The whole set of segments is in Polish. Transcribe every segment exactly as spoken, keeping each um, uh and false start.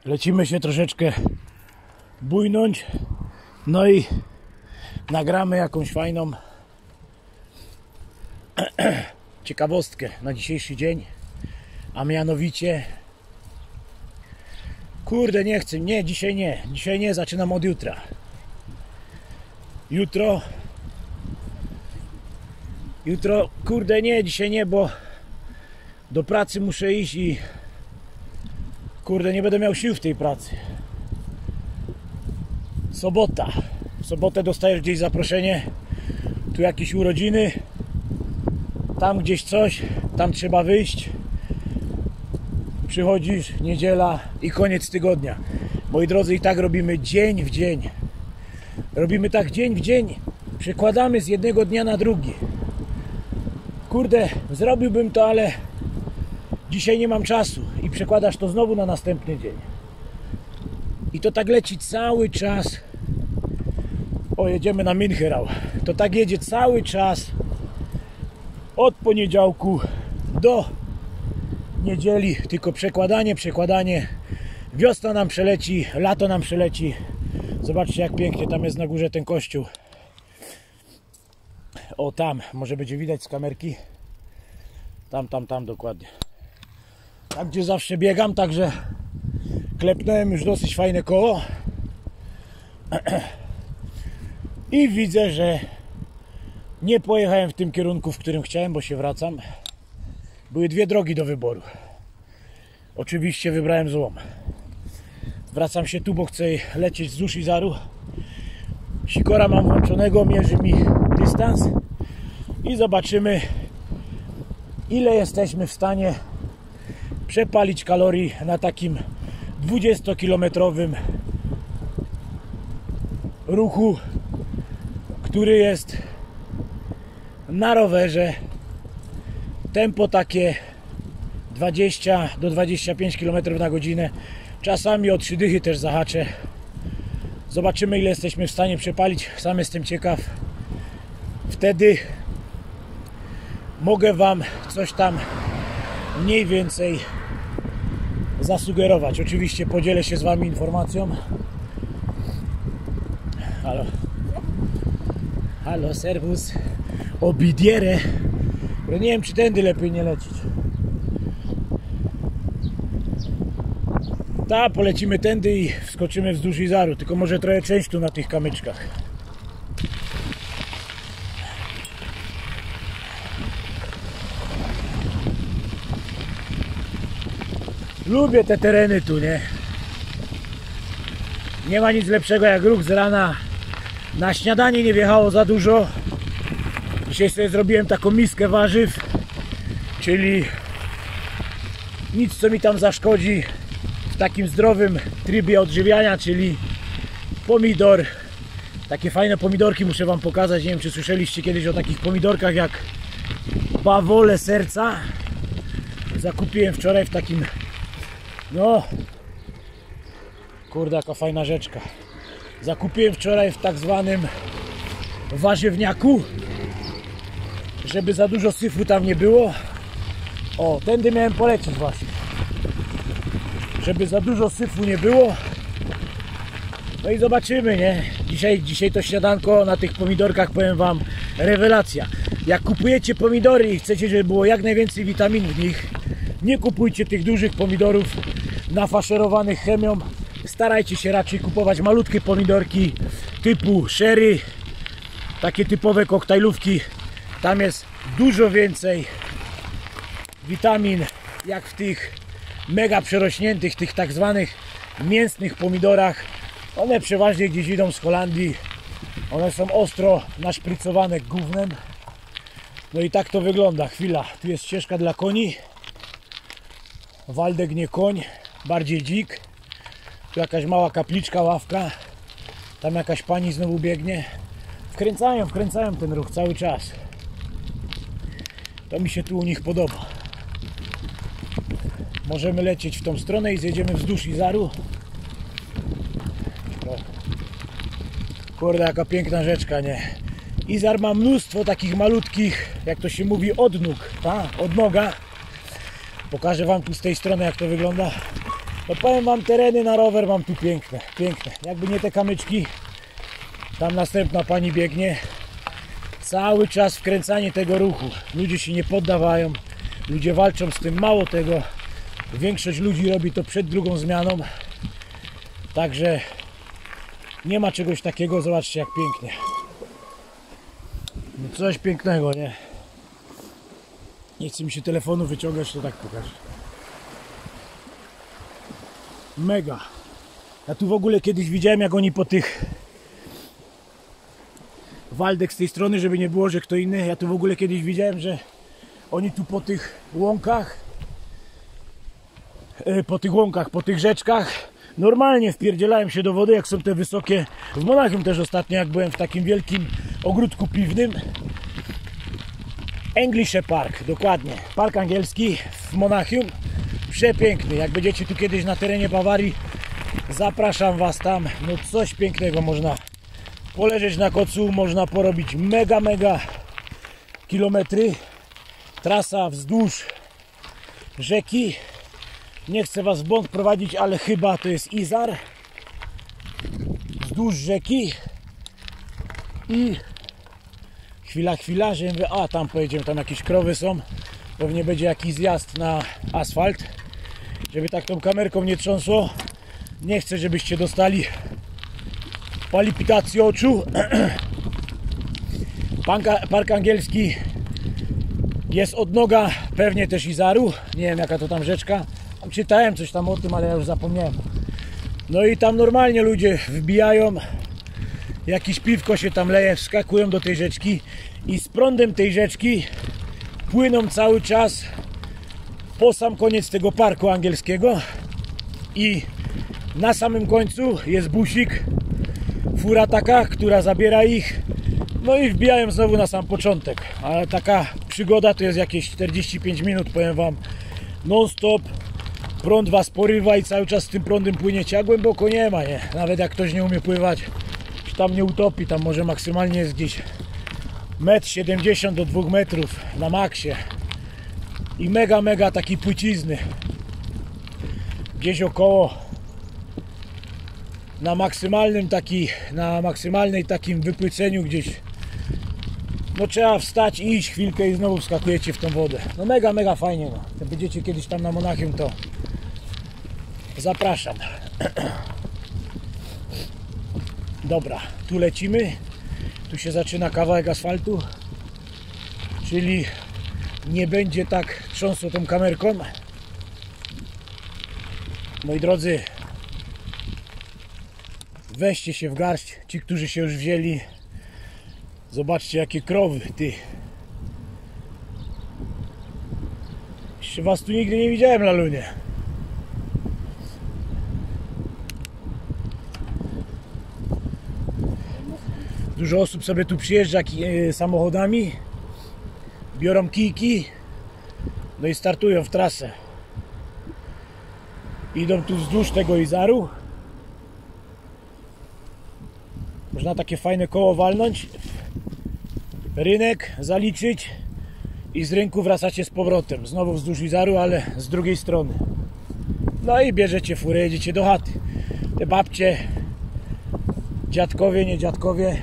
lecimy się troszeczkę bujnąć, no i nagramy jakąś fajną ciekawostkę na dzisiejszy dzień, a mianowicie kurde nie chcę, nie, dzisiaj nie, dzisiaj nie, zaczynam od jutra. Jutro Jutro, kurde nie, dzisiaj nie, bo do pracy muszę iść i kurde nie będę miał sił w tej pracy. Sobota. W sobotę dostajesz gdzieś zaproszenie, tu jakieś urodziny, tam gdzieś coś, tam trzeba wyjść. Przychodzisz, niedziela i koniec tygodnia. Moi drodzy, i tak robimy dzień w dzień. Robimy tak dzień w dzień. Przekładamy z jednego dnia na drugi. Kurde, zrobiłbym to, ale dzisiaj nie mam czasu i przekładasz to znowu na następny dzień. I to tak leci cały czas. O, jedziemy na Mincherau. To tak jedzie cały czas od poniedziałku do niedzieli. Tylko przekładanie, przekładanie. Wiosna nam przeleci, lato nam przeleci. Zobaczcie, jak pięknie tam jest na górze ten kościół. O, tam, może będzie widać z kamerki. Tam, tam, tam dokładnie. Tam, gdzie zawsze biegam, także klepnąłem już dosyć fajne koło. I widzę, że nie pojechałem w tym kierunku, w którym chciałem, bo się wracam. Były dwie drogi do wyboru. Oczywiście wybrałem złą. Wracam się tu, bo chcę lecieć wzdłuż Izaru. Sikora mam włączonego, mierzy mi dystans i zobaczymy, ile jesteśmy w stanie przepalić kalorii na takim dwudziestokilometrowym ruchu, który jest na rowerze. Tempo takie dwadzieścia do dwudziestu pięciu kilometrów na godzinę. Czasami o trzy dychy też zahaczę. Zobaczymy, ile jesteśmy w stanie przepalić. Sam jestem ciekaw. Wtedy mogę Wam coś tam mniej więcej zasugerować. Oczywiście podzielę się z Wami informacją. Halo. Halo, serwus. Obidiere. Ja nie wiem, czy tędy lepiej nie lecieć. Ta, polecimy tędy i wskoczymy wzdłuż Izaru. Tylko może trochę część tu na tych kamyczkach. Lubię te tereny tu, nie? Nie ma nic lepszego jak ruch z rana. Na śniadanie nie wjechało za dużo. Dzisiaj sobie zrobiłem taką miskę warzyw, czyli nic, co mi tam zaszkodzi w takim zdrowym trybie odżywiania, czyli pomidor. Takie fajne pomidorki muszę Wam pokazać. Nie wiem, czy słyszeliście kiedyś o takich pomidorkach jak bawole serca. Zakupiłem wczoraj w takim, no kurde, jaka fajna rzeczka. Zakupiłem wczoraj w tak zwanym warzywniaku, żeby za dużo syfu tam nie było. O, tędy miałem polecieć właśnie, żeby za dużo syfu nie było. No i zobaczymy, nie? Dzisiaj, dzisiaj to śniadanko na tych pomidorkach, powiem Wam, rewelacja. Jak kupujecie pomidory i chcecie, żeby było jak najwięcej witamin w nich, nie kupujcie tych dużych pomidorów nafaszerowanych chemią. Starajcie się raczej kupować malutkie pomidorki typu sherry, takie typowe koktajlówki. Tam jest dużo więcej witamin jak w tych mega przerośniętych, tych tak zwanych mięsnych pomidorach. One przeważnie gdzieś idą z Holandii. One są ostro naszprycowane gównem. No i tak to wygląda. Chwila, tu jest ścieżka dla koni. Waldek nie koń, bardziej dzik. Tu jakaś mała kapliczka, ławka. Tam jakaś pani znowu biegnie. Wkręcają, wkręcają ten ruch cały czas. To mi się tu u nich podoba. Możemy lecieć w tą stronę i zjedziemy wzdłuż Izaru. Kurde, jaka piękna rzeczka, nie? Izar ma mnóstwo takich malutkich, jak to się mówi, odnóg, ta? Odnoga. Pokażę Wam tu z tej strony, jak to wygląda. No powiem wam, tereny na rower mam tu piękne, piękne. Jakby nie te kamyczki, tam następna pani biegnie. Cały czas wkręcanie tego ruchu. Ludzie się nie poddawają, ludzie walczą z tym. Mało tego, większość ludzi robi to przed drugą zmianą. Także nie ma czegoś takiego, zobaczcie jak pięknie. No coś pięknego, nie? Nie chce mi się telefonu wyciągać, to tak pokażę. Mega. Ja tu w ogóle kiedyś widziałem, jak oni po tych Waldek z tej strony, żeby nie było, że kto inny. Ja tu w ogóle kiedyś widziałem, że oni tu po tych łąkach, po tych łąkach, po tych rzeczkach normalnie wpierdzielałem się do wody, jak są te wysokie. W Monachium też ostatnio, jak byłem w takim wielkim ogródku piwnym. Englische Park, dokładnie. Park angielski w Monachium. Przepiękny. Jak będziecie tu kiedyś na terenie Bawarii, zapraszam was tam. No coś pięknego, można poleżeć na kocu, można porobić mega, mega kilometry. Trasa wzdłuż rzeki. Nie chcę was w błąd prowadzić, ale chyba to jest Izar. Wzdłuż rzeki. I chwila, chwila, że mówię, a tam pojedziemy, tam jakieś krowy są. Pewnie będzie jakiś zjazd na asfalt. Żeby tak tą kamerką nie trząsło. Nie chcę, żebyście dostali palpitacji oczu. Park angielski jest odnoga pewnie też Izaru. Nie wiem jaka to tam rzeczka. Tam czytałem coś tam o tym, ale ja już zapomniałem. No i tam normalnie ludzie wbijają. Jakieś piwko się tam leje, wskakują do tej rzeczki. I z prądem tej rzeczki płyną cały czas po sam koniec tego parku angielskiego. I na samym końcu jest busik, fura taka, która zabiera ich. No i wbijają znowu na sam początek. Ale taka przygoda to jest jakieś czterdzieści pięć minut, powiem wam, non stop. Prąd was porywa i cały czas z tym prądem płyniecie, a głęboko nie ma, nie? Nawet jak ktoś nie umie pływać, się tam nie utopi, tam może maksymalnie jest gdzieś metr siedemdziesiąt do dwóch metrów na maksie. I mega, mega taki płycizny. Gdzieś około na maksymalnym taki, na maksymalnej takim wypłyceniu gdzieś. No trzeba wstać, iść chwilkę i znowu wskakujecie w tą wodę. No mega, mega fajnie. No. Jak będziecie kiedyś tam na Monachium, to zapraszam. Dobra, tu lecimy. Tu się zaczyna kawałek asfaltu. Czyli nie będzie tak trząsło tą kamerką. Moi drodzy, weźcie się w garść, ci, którzy się już wzięli. Zobaczcie jakie krowy, ty. Jeszcze was tu nigdy nie widziałem, lalunie. Dużo osób sobie tu przyjeżdża samochodami, biorą kijki, no i startują w trasę. Idą tu wzdłuż tego Izaru. Można takie fajne koło walnąć, rynek zaliczyć i z rynku wracacie z powrotem. Znowu wzdłuż Izaru, ale z drugiej strony. No i bierzecie furę, jedziecie do chaty. Te babcie, dziadkowie, nie dziadkowie,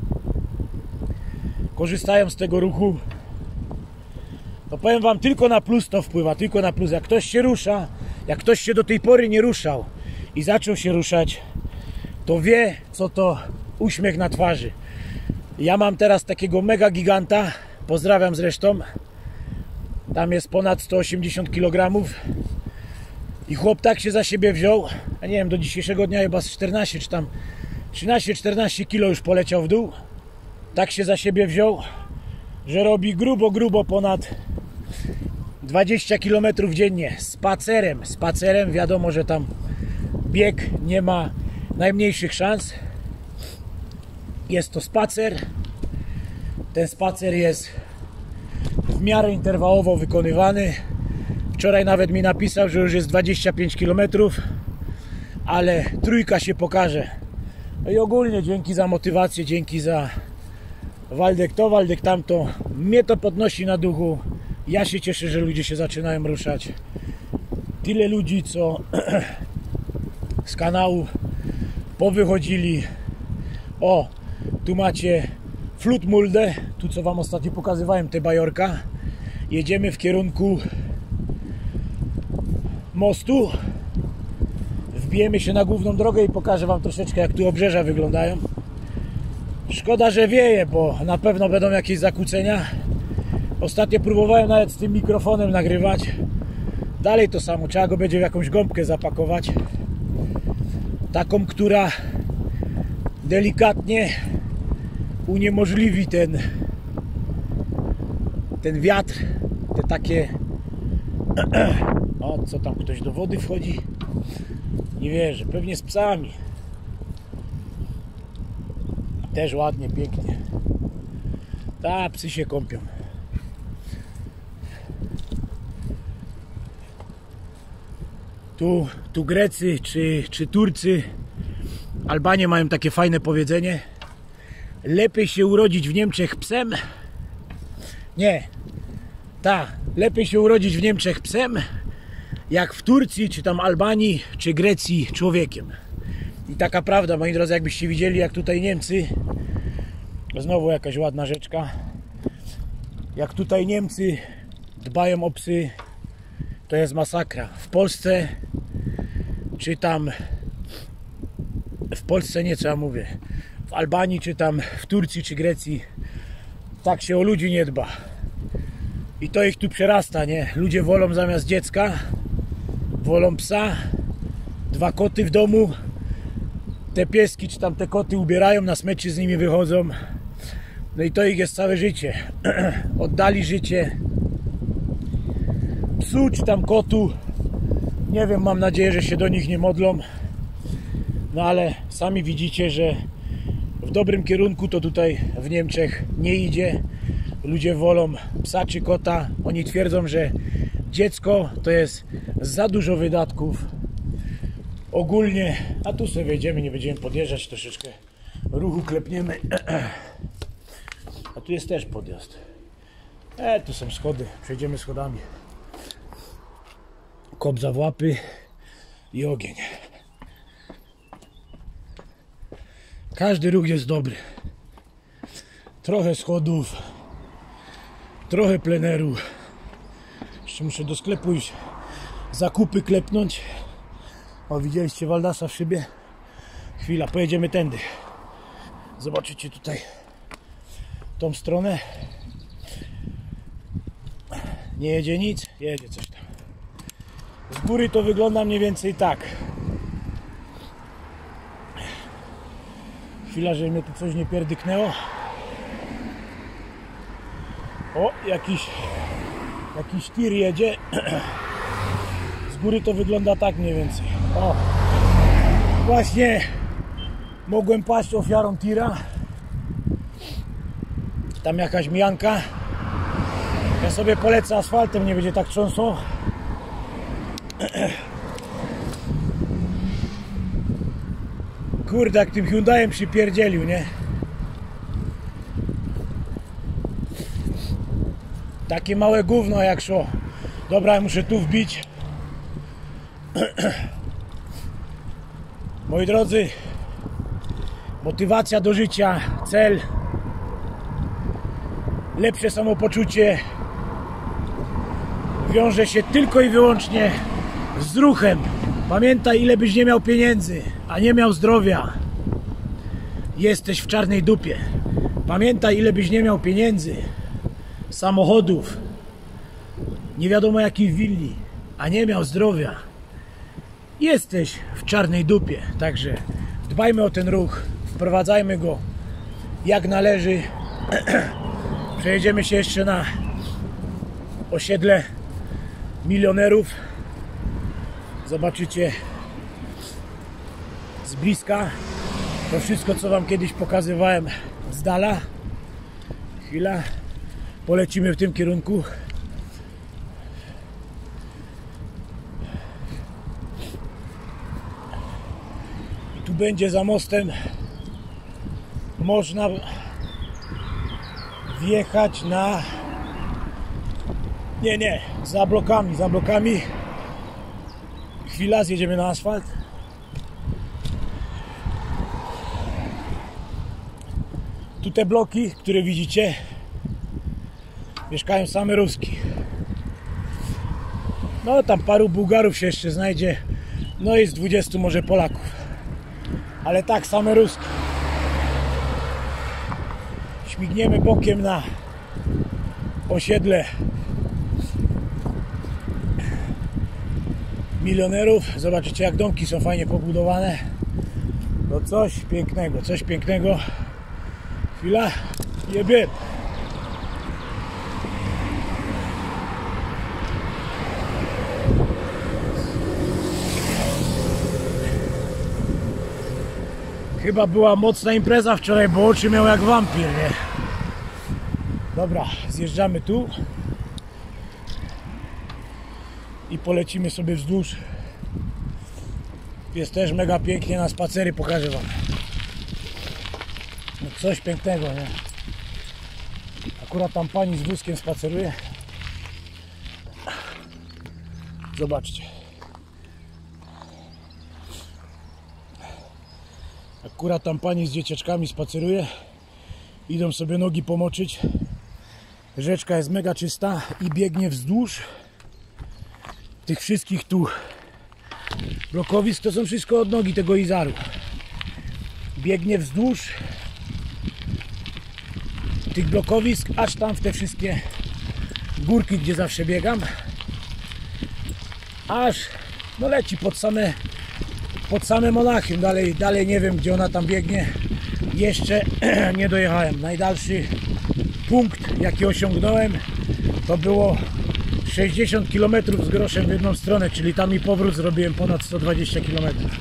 korzystają z tego ruchu. No powiem wam, tylko na plus to wpływa, tylko na plus. Jak ktoś się rusza, jak ktoś się do tej pory nie ruszał i zaczął się ruszać, to wie, co to uśmiech na twarzy. Ja mam teraz takiego mega giganta, pozdrawiam zresztą. Tam jest ponad sto osiemdziesiąt kilogramów i chłop tak się za siebie wziął, a nie wiem, do dzisiejszego dnia chyba z czternaście czy tam trzynaście czternaście kilo już poleciał w dół. Tak się za siebie wziął, że robi grubo, grubo ponad dwadzieścia kilometrów dziennie spacerem. Spacerem, wiadomo, że tam bieg nie ma najmniejszych szans. Jest to spacer. Ten spacer jest w miarę interwałowo wykonywany. Wczoraj nawet mi napisał, że już jest dwadzieścia pięć kilometrów, ale trójka się pokaże. No i ogólnie dzięki za motywację, dzięki za Waldek to, Waldek tamto. Mnie to podnosi na duchu. Ja się cieszę, że ludzie się zaczynają ruszać. Tyle ludzi, co z kanału powychodzili. O, tu macie Flutmulde, tu co wam ostatnio pokazywałem, te bajorka. Jedziemy w kierunku mostu. Wbijemy się na główną drogę i pokażę wam troszeczkę, jak tu obrzeża wyglądają. Szkoda, że wieje, bo na pewno będą jakieś zakłócenia. Ostatnio próbowałem nawet z tym mikrofonem nagrywać. Dalej to samo, trzeba go będzie w jakąś gąbkę zapakować. Taką, która delikatnie uniemożliwi ten ten wiatr, te takie... O, co tam, ktoś do wody wchodzi? Nie wierzę, pewnie z psami. Też ładnie, pięknie. Ta, psy się kąpią. Tu, tu Grecy czy, czy Turcy, Albanie mają takie fajne powiedzenie: lepiej się urodzić w Niemczech psem. Nie, ta, lepiej się urodzić w Niemczech psem, jak w Turcji, czy tam Albanii, czy Grecji człowiekiem. I taka prawda, moi drodzy, jakbyście widzieli, jak tutaj Niemcy, znowu jakaś ładna rzeczka, jak tutaj Niemcy dbają o psy, to jest masakra. W Polsce, czy tam w Polsce nie, co ja mówię, w Albanii, czy tam w Turcji, czy Grecji, tak się o ludzi nie dba. I to ich tu przerasta, nie? Ludzie wolą zamiast dziecka, wolą psa, dwa koty w domu, te pieski, czy tam te koty ubierają, na smyczy z nimi wychodzą. No i to ich jest całe życie. Oddali życie psu, czy tam kotu. Nie wiem, mam nadzieję, że się do nich nie modlą. No ale sami widzicie, że w dobrym kierunku to tutaj w Niemczech nie idzie. Ludzie wolą psa czy kota. Oni twierdzą, że dziecko to jest za dużo wydatków. Ogólnie, a tu sobie wejdziemy, nie będziemy podjeżdżać, troszeczkę ruchu klepniemy. A tu jest też podjazd. E, tu są schody, przejdziemy schodami. Kobza w łapy i ogień. Każdy ruch jest dobry. Trochę schodów, trochę pleneru. Jeszcze muszę do sklepu iść, zakupy klepnąć. O, widzieliście Waldasa w szybie? Chwila, pojedziemy tędy. Zobaczycie tutaj tą stronę. Nie jedzie nic, jedzie coś tam. Z góry to wygląda mniej więcej tak. Chwila, żeby mnie tu coś nie pierdyknęło. O, jakiś jakiś tir jedzie. Z góry to wygląda tak mniej więcej. O, właśnie mogłem paść ofiarą tira. Tam jakaś mijanka. Ja sobie polecę asfaltem, nie będzie tak trząsło. Kurde, jak tym Hyundaiem przypierdzielił, nie? Takie małe gówno jak szło. Dobra, ja muszę tu wbić. Moi drodzy, motywacja do życia, cel, lepsze samopoczucie wiąże się tylko i wyłącznie z ruchem. Pamiętaj, ile byś nie miał pieniędzy, a nie miał zdrowia, jesteś w czarnej dupie. Pamiętaj, ile byś nie miał pieniędzy, samochodów, nie wiadomo jakich willi, a nie miał zdrowia, jesteś w czarnej dupie. Także dbajmy o ten ruch, wprowadzajmy go jak należy. Przejedziemy się jeszcze na osiedle milionerów. Zobaczycie z bliska to wszystko, co wam kiedyś pokazywałem z dala. Chwila, polecimy w tym kierunku. I tu będzie za mostem można wjechać na... Nie, nie, za blokami, za blokami. Chwila, zjedziemy na asfalt. Tu te bloki, które widzicie, mieszkają same Ruski. No tam paru Bułgarów się jeszcze znajdzie. No i z dwudziestu może Polaków. Ale tak, same Ruski. Śmigniemy bokiem na osiedle milionerów. Zobaczycie, jak domki są fajnie pobudowane. No coś pięknego, coś pięknego. Chwila, jebie. Chyba była mocna impreza wczoraj, bo oczy miał jak wampir, nie? Dobra, zjeżdżamy tu i polecimy sobie wzdłuż. Jest też mega pięknie, na spacery pokażę wam. No coś pięknego, nie? Akurat tam pani z wózkiem spaceruje. Zobaczcie. Akurat tam pani z dzieciaczkami spaceruje. Idą sobie nogi pomoczyć. Rzeczka jest mega czysta i biegnie wzdłuż tych wszystkich tu blokowisk. To są wszystko odnogi tego Izaru. Biegnie wzdłuż tych blokowisk, aż tam w te wszystkie górki, gdzie zawsze biegam. Aż no leci pod same pod same Monachium. Dalej, dalej nie wiem, gdzie ona tam biegnie. Jeszcze nie dojechałem. Najdalszy punkt, jaki osiągnąłem, to było sześćdziesiąt kilometrów z groszem w jedną stronę, czyli tam i powrót zrobiłem ponad sto dwadzieścia kilometrów.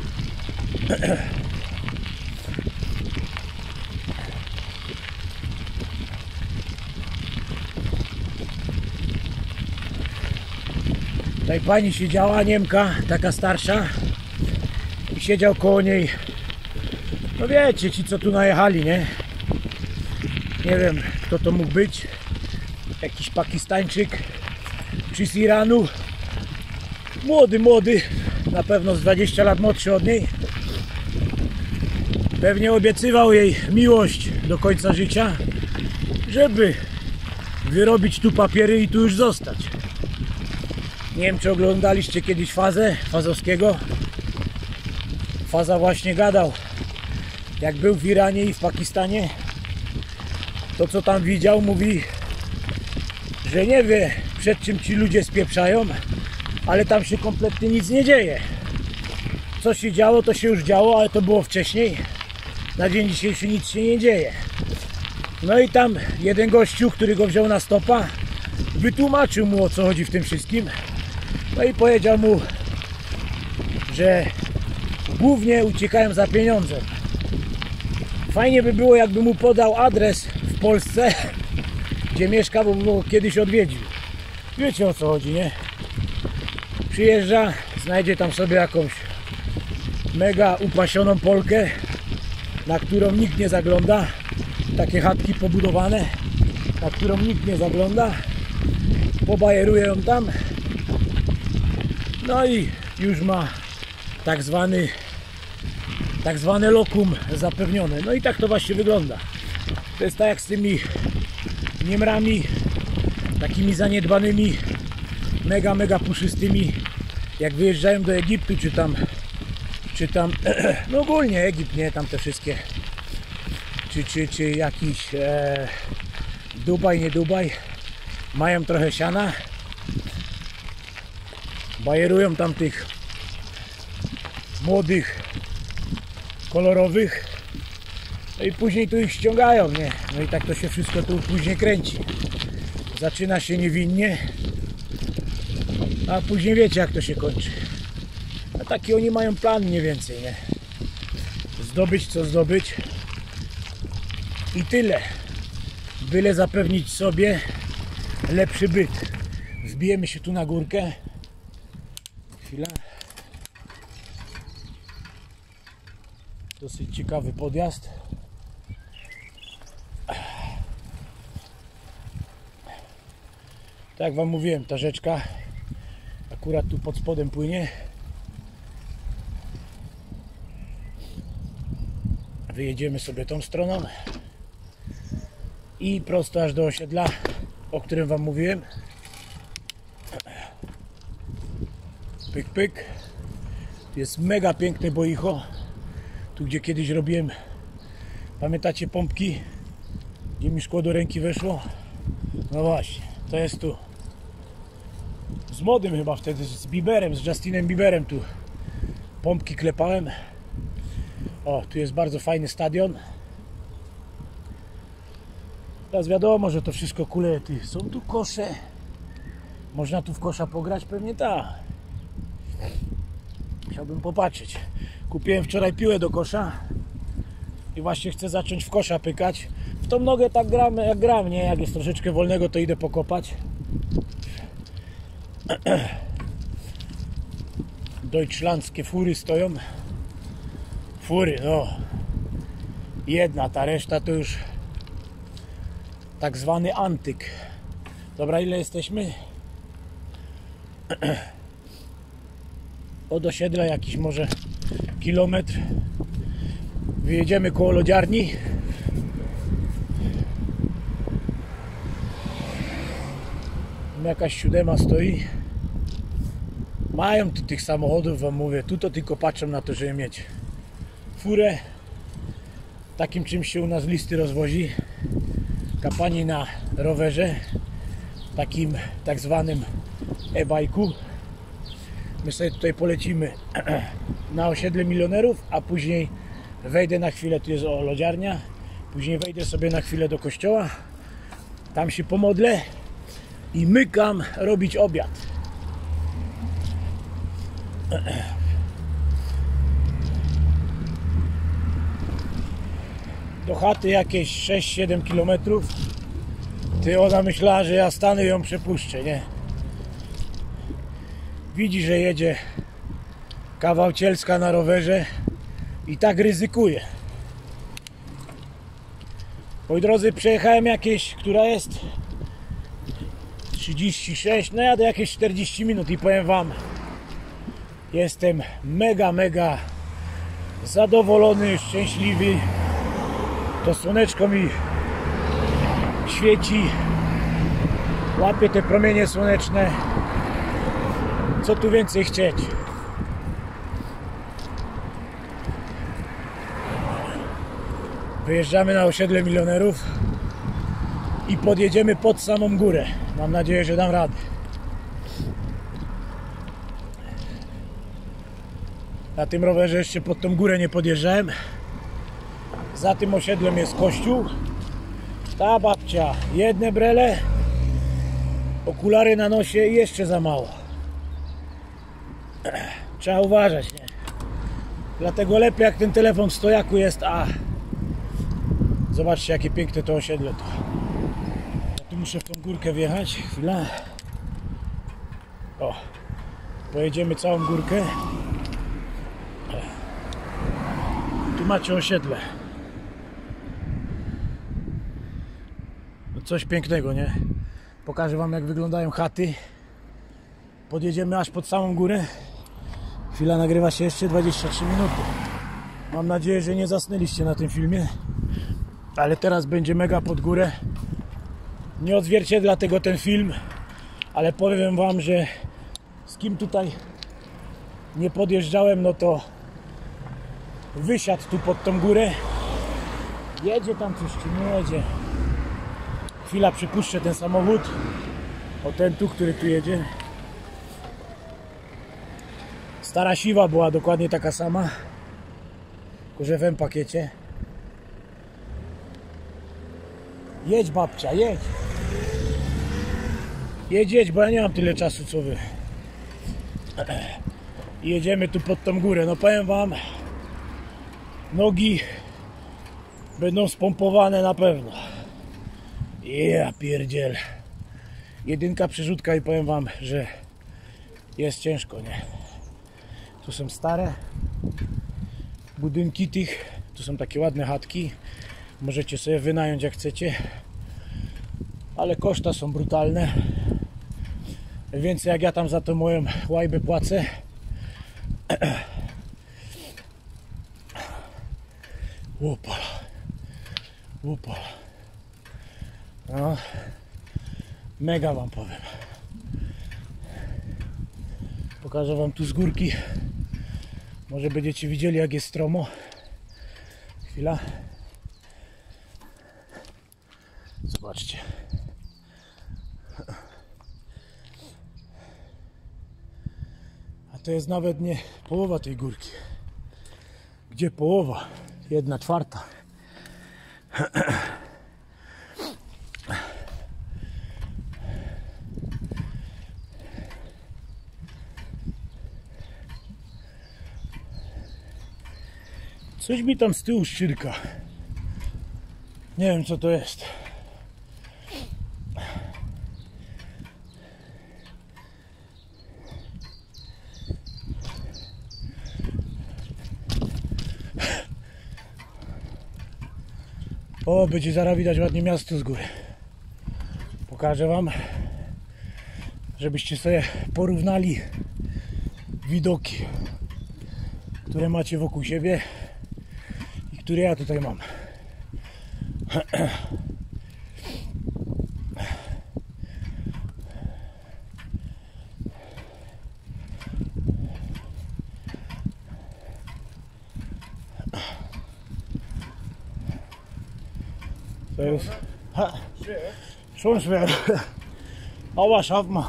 Tutaj pani siedziała, Niemka, taka starsza, i siedział koło niej, no wiecie, ci co tu najechali, nie? Nie wiem, kto to mógł być, jakiś Pakistańczyk, czy z Iranu, młody, młody, na pewno z dwadzieścia lat młodszy od niej. Pewnie obiecywał jej miłość do końca życia, żeby wyrobić tu papiery i tu już zostać. Nie wiem, czy oglądaliście kiedyś Fazę, Fazowskiego. Faza właśnie gadał, jak był w Iranie i w Pakistanie, to co tam widział, mówi, że nie wie, przed czym ci ludzie spieprzają, ale tam się kompletnie nic nie dzieje. Co się działo, to się już działo, ale to było wcześniej. Na dzień dzisiejszy nic się nie dzieje. No i tam jeden gościu, który go wziął na stopa, wytłumaczył mu, o co chodzi w tym wszystkim. No i powiedział mu, że głównie uciekają za pieniądzem. Fajnie by było, jakby mu podał adres w Polsce, gdzie mieszka, bo go kiedyś odwiedził. Wiecie, o co chodzi, nie? Przyjeżdża, znajdzie tam sobie jakąś mega upasioną Polkę, na którą nikt nie zagląda. Takie chatki pobudowane, na którą nikt nie zagląda. Pobajeruje ją tam. No i już ma tak zwany tak zwane lokum zapewnione. No i tak to właśnie wygląda. To jest tak jak z tymi Niemrami, takimi zaniedbanymi, mega, mega puszystymi, jak wyjeżdżają do Egiptu, czy tam, czy tam, no ogólnie Egipt, nie, tam te wszystkie, czy, czy, czy jakiś e, Dubaj, nie Dubaj, mają trochę siana, bajerują tam tych młodych, kolorowych, no i później tu ich ściągają, nie? No i tak to się wszystko tu później kręci. Zaczyna się niewinnie, a później wiecie, jak to się kończy. A taki oni mają plan mniej więcej, nie? Zdobyć co zdobyć i tyle. Byle zapewnić sobie lepszy byt. Wbijemy się tu na górkę. Chwila. Dosyć ciekawy podjazd. Tak jak wam mówiłem, ta rzeczka akurat tu pod spodem płynie. Wyjedziemy sobie tą stroną. i prosto aż do osiedla, o którym wam mówiłem. Pyk, pyk. Tu jest mega piękne boicho. Tu, gdzie kiedyś robiłem, pamiętacie, pompki, gdzie mi szkło do ręki weszło? No właśnie, to jest tu. Z młodym chyba wtedy, z Bieberem, z Justinem Bieberem tu pompki klepałem. O, tu jest bardzo fajny stadion. Teraz wiadomo, że to wszystko kuleje. Ty, są tu kosze. Można tu w kosza pograć? Pewnie tak. Chciałbym popatrzeć. Kupiłem wczoraj piłę do kosza i właśnie chcę zacząć w kosza pykać. W tą nogę tak gram, jak gram, nie? Jak jest troszeczkę wolnego, to idę pokopać. Deutschlandzkie fury stoją. Fury, no. Jedna, ta reszta to już tak zwany antyk. Dobra, ile jesteśmy? Od osiedla jakiś może kilometr. Wyjedziemy koło lodziarni. Jakaś siódema stoi. Mają tu tych samochodów, wam mówię. Tu to tylko patrzą na to, żeby mieć furę. Takim czymś się u nas listy rozwozi. Kapani na rowerze, takim tak zwanym e-bajku. My sobie tutaj polecimy na osiedle milionerów, a później wejdę na chwilę, tu jest o lodziarnia, później wejdę sobie na chwilę do kościoła, tam się pomodlę i mykam robić obiad. Do chaty jakieś sześć siedem kilometrów. Ty, ona myślała, że ja stanę i ją przepuszczę, nie? Widzi, że jedzie kawał cielska na rowerze i tak ryzykuje. Moi drodzy, przejechałem jakieś, która jest trzydzieści sześć, no jadę jakieś czterdzieści minut i powiem wam, jestem mega, mega zadowolony, szczęśliwy. To słoneczko mi świeci, łapię te promienie słoneczne. Co tu więcej chcieć? Wyjeżdżamy na osiedle milionerów i podjedziemy pod samą górę. Mam nadzieję, że dam radę. Na tym rowerze jeszcze pod tą górę nie podjeżdżałem. Za tym osiedlem jest kościół. Ta babcia, jedne brele, okulary na nosie i jeszcze za mało. Trzeba uważać, nie? Dlatego lepiej jak ten telefon w stojaku jest, a zobaczcie, jakie piękne to osiedle to. Ja tu muszę w tą górkę wjechać. Chwila. O, pojedziemy całą górkę. Tu macie osiedle. Coś pięknego, nie? Pokażę wam, jak wyglądają chaty. Podjedziemy aż pod samą górę. Chwila, nagrywa się jeszcze dwadzieścia trzy minuty. Mam nadzieję, że nie zasnęliście na tym filmie. Ale teraz będzie mega pod górę. Nie odzwierciedla tego ten film, ale powiem wam, że z kim tutaj nie podjeżdżałem, no to wysiadł tu pod tą górę. Jedzie tam coś, czy nie jedzie? Chwila, przypuszczę ten samochód. O, ten tu, który tu jedzie. Stara siwa była dokładnie taka sama, tylko że w M-pakiecie. Jedź, babcia, jedź. Jedź, jedź, bo ja nie mam tyle czasu co wy. Jedziemy tu pod tą górę. No powiem wam, nogi będą spompowane na pewno. Ja pierdziel. Jedynka przerzutka i powiem wam, że jest ciężko, nie? Tu są stare budynki tych. Tu są takie ładne chatki. Możecie sobie wynająć jak chcecie. Ale koszta są brutalne. Więcej jak ja tam za tą moją łajbę płacę. Łopala. Łopala. No, mega wam powiem. Pokażę wam tu z górki. Może będziecie widzieli, jak jest stromo. Chwila. Zobaczcie. A to jest nawet nie połowa tej górki. Gdzie połowa? Jedna czwarta. Coś mi tam z tyłu szczyrka. Nie wiem, co to jest. O, będzie zaraz widać ładnie miasto z góry. Pokażę wam, żebyście sobie porównali widoki, które macie wokół siebie i które ja tutaj mam. To jest schon schwer. Aber schaffen wir.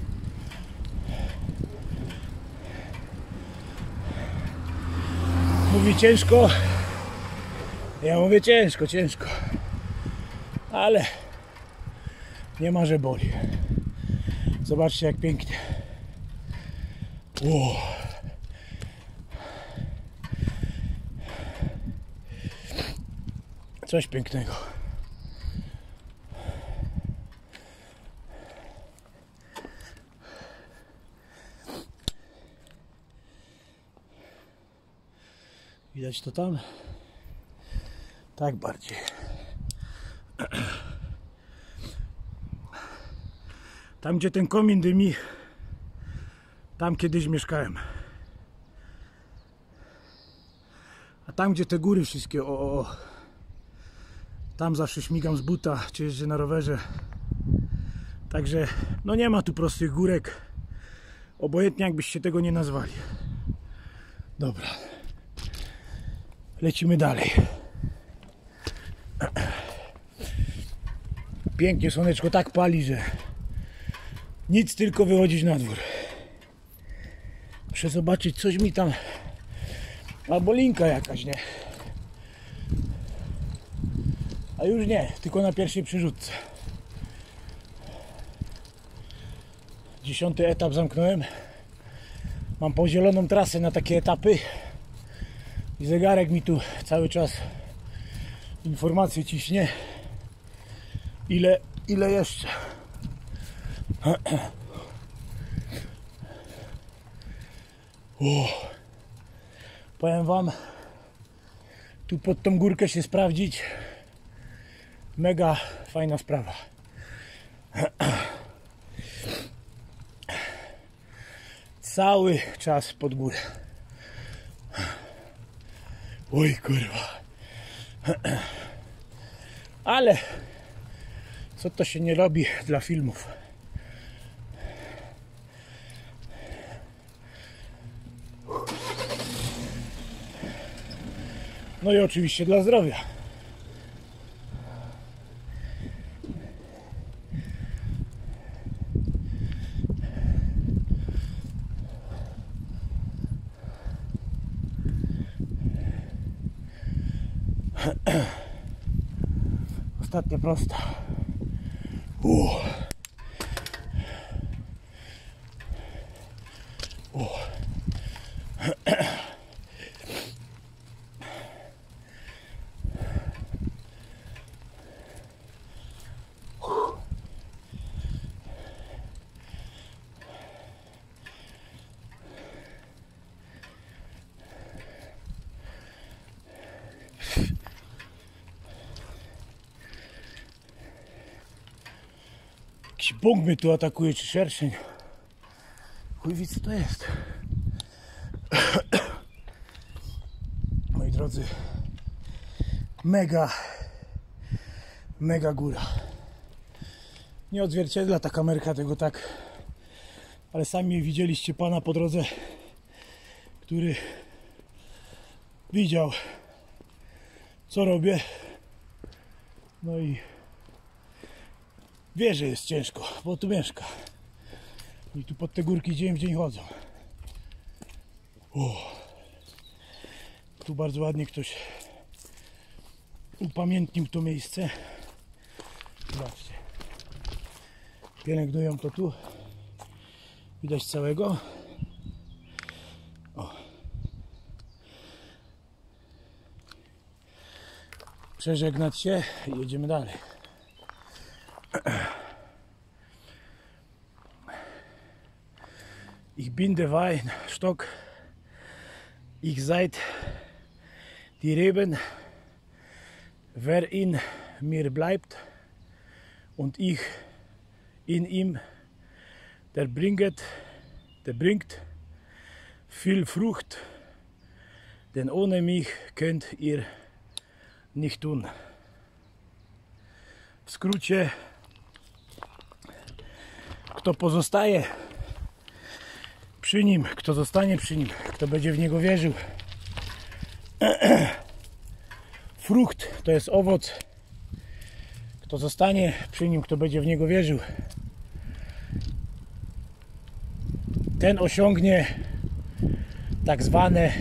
Mówi ciężko. Ja mówię ciężko, ciężko. Ale nie ma, że boli. Zobaczcie, jak pięknie. Wow. Coś pięknego. Widać to tam? Tak bardziej. Tam, gdzie ten komin dymi, tam kiedyś mieszkałem. A tam, gdzie te góry wszystkie, o, o, o, tam zawsze śmigam z buta, czy jeżdżę na rowerze. Także, no nie ma tu prostych górek. Obojętnie, jakbyście tego nie nazwali. Dobra. Lecimy dalej. Pięknie słoneczko tak pali, że nic, tylko wychodzić na dwór. Muszę zobaczyć, coś mi tam, albo linka jakaś, nie? A już nie, tylko na pierwszej przyrzutce. Dziesiąty etap zamknąłem. Mam pozieloną trasę na takie etapy. I zegarek mi tu cały czas informacje ciśnie. Ile, ile jeszcze? O, powiem wam, tu pod tą górkę się sprawdzić. Mega fajna sprawa. Cały czas pod górę. Oj kurwa. Ale co to się nie robi dla filmów? No i oczywiście dla zdrowia. Ostatnia prosta. U. U. Jakiś bąk mnie tu atakuje, czy szerszeń. Chuj wie, co to jest. Moi drodzy, mega, mega góra. Nie odzwierciedla ta kamerka tego tak, ale sami widzieliście pana po drodze, który widział, co robię. No i wie, że jest ciężko, bo tu mieszka. I tu pod te górki dzień w dzień chodzą. O. Tu bardzo ładnie ktoś upamiętnił to miejsce. Zobaczcie. Pielęgnują to tu. Widać całego. O. Przeżegnać się i jedziemy dalej. Ich bin der Weinstock. Ich seid die Reben. Wer in mir bleibt und ich in ihm, der bringt, der bringt viel Frucht, denn ohne mich könnt ihr nicht tun. W skrócie, kto pozostaje przy nim, kto zostanie przy nim, kto będzie w niego wierzył. Frucht to jest owoc. Kto zostanie przy nim, kto będzie w niego wierzył, ten osiągnie tak zwane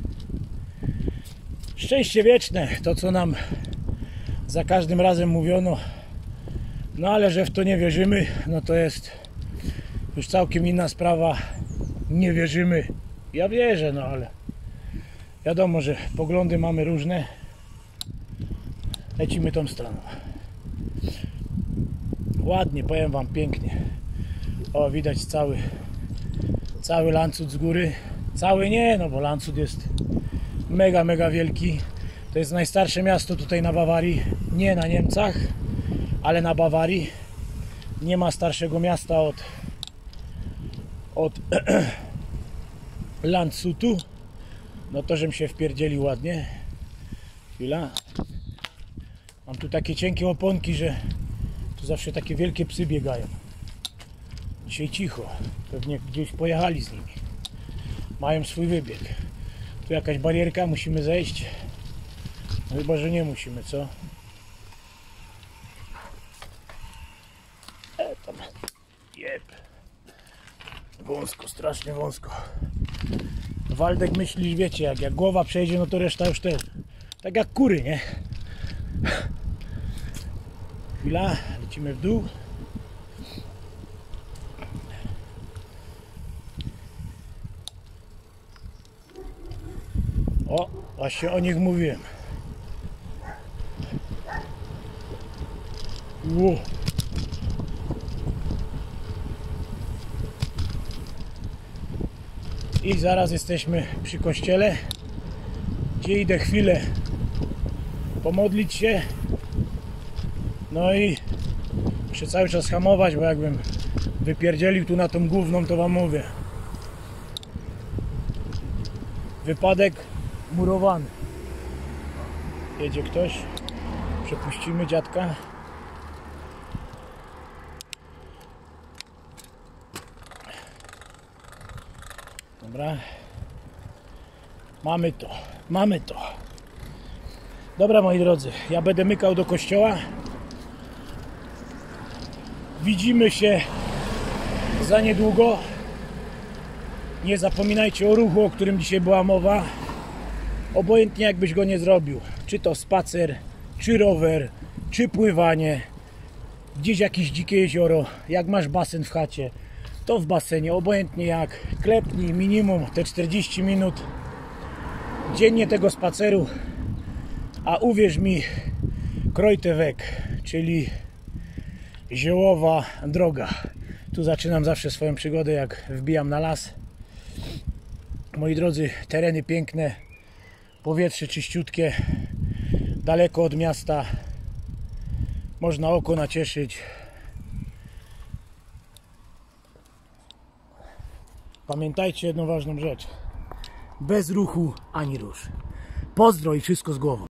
szczęście wieczne. To, co nam za każdym razem mówiono. No ale że w to nie wierzymy, no to jest już całkiem inna sprawa. Nie wierzymy. Ja wierzę, no ale wiadomo, że poglądy mamy różne. Lecimy tą stroną. Ładnie, powiem wam, pięknie. O, widać cały cały Landshut z góry. Cały nie, no bo Landshut jest mega, mega wielki. To jest najstarsze miasto tutaj na Bawarii. Nie na Niemcach, ale na Bawarii. Nie ma starszego miasta od od Landshutu. No to, żem się wpierdzielił ładnie. Chwila. Mam tu takie cienkie oponki, że tu zawsze takie wielkie psy biegają. Dzisiaj cicho. Pewnie gdzieś pojechali z nimi. Mają swój wybieg. Tu jakaś barierka, musimy zejść. No chyba, że nie musimy, co? E, tam. Jeb. Wąsko, strasznie wąsko. Waldek myśli, wiecie, jak, jak głowa przejdzie, no to reszta już też. Tak jak kury, nie? Chwila, lecimy w dół. O, właśnie o nich mówiłem. Ło. I zaraz jesteśmy przy kościele, gdzie idę chwilę pomodlić się. No i muszę cały czas hamować, bo jakbym wypierdzielił tu na tą główną, to wam mówię. Wypadek murowany. Jedzie ktoś. Przepuścimy dziadka. Dobra. Mamy to. Mamy to. Dobra, moi drodzy. Ja będę mykał do kościoła. Widzimy się za niedługo. Nie zapominajcie o ruchu, o którym dzisiaj była mowa. Obojętnie jakbyś go nie zrobił. Czy to spacer, czy rower, czy pływanie. Gdzieś jakieś dzikie jezioro. Jak masz basen w chacie, to w basenie. Obojętnie jak. Klepnij minimum te czterdzieści minut dziennie tego spaceru. A uwierz mi, Krojtewek, czyli ziołowa droga. Tu zaczynam zawsze swoją przygodę, jak wbijam na las. Moi drodzy, tereny piękne, powietrze czyściutkie, daleko od miasta, można oko nacieszyć. Pamiętajcie jedną ważną rzecz: bez ruchu ani rusz. Pozdro i wszystko z głową.